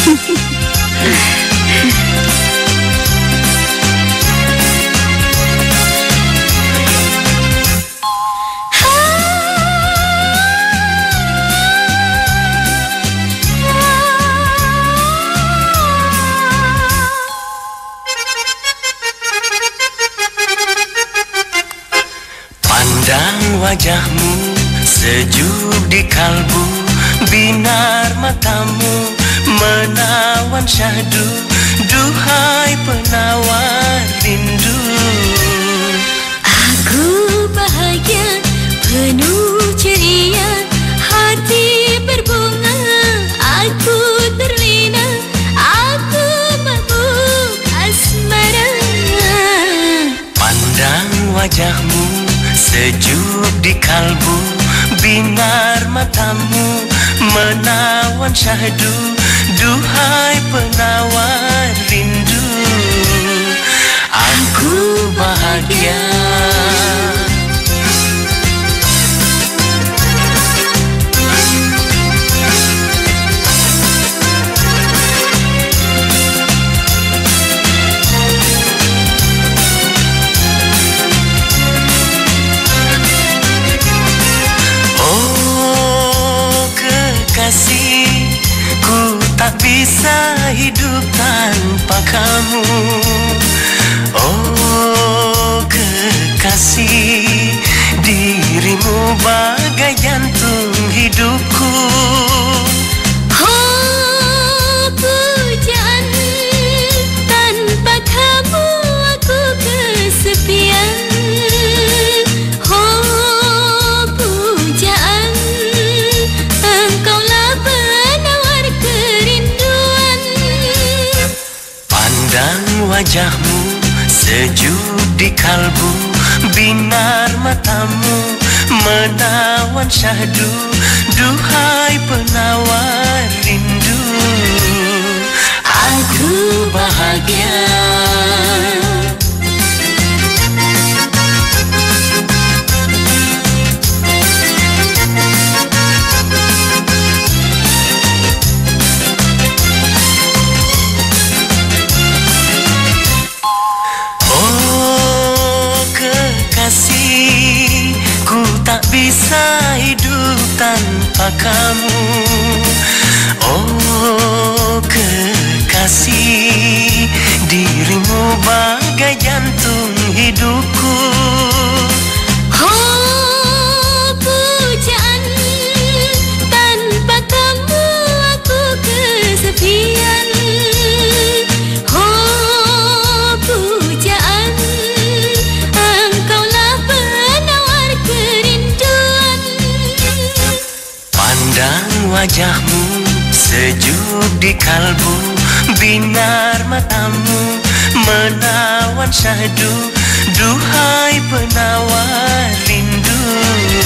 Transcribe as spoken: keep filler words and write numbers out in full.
Pandang wajahmu sejuk di kalbu, binar matamu menawan syahdu, duhai penawar rindu. Aku bahagia penuh ceria, hati berbunga, aku terlena, aku mabuk asmara. Pandang wajahmu sejuk di kalbu, binar matamu menawan syahdu, duhai penawar rindu. Aku bahagia. Ku tak bisa hidup tanpa kamu. Oh kekasih, dirimu bagai jantung hidupku. Oh pujaan, tanpa kamu aku kesepian. Oh pujaan, engkaulah penawar kerinduan. Pandang wajahmu sejuk di kalbu, binar matamu menawan syahdu, duhai penawar rindu. Aku bahagia. Ku tak bisa hidup tanpa kamu. Oh kekasih, dirimu bagai jantung hidupku. Oh pujaan, tanpa kamu aku kesepian. Oh pujaan, engkaulah penawar kerinduan. Pandang wajahmu sejuk di kalbu, binar matamu menawan syahdu, duhai penawar rindu.